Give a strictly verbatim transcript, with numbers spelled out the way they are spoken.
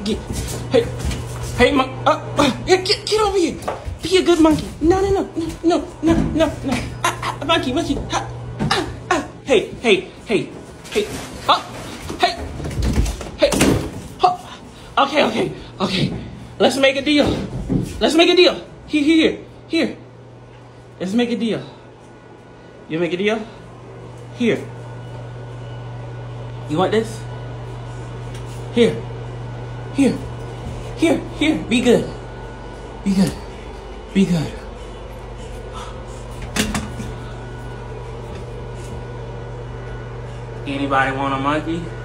monkey. Hey, hey, mon uh, uh, get, get over here. Be a good monkey. No, no, no, no, no, no, no. Ah, ah, monkey, monkey. Ah, ah, ah. Hey, hey, hey, hey. Oh, hey, hey. Oh. Okay, okay, okay. Let's make a deal. Let's make a deal. Here, here, here. Let's make a deal. You make a deal? Here. You want this? Here. Here. Here. Here. Be good. Be good. Be good. Anybody want a monkey?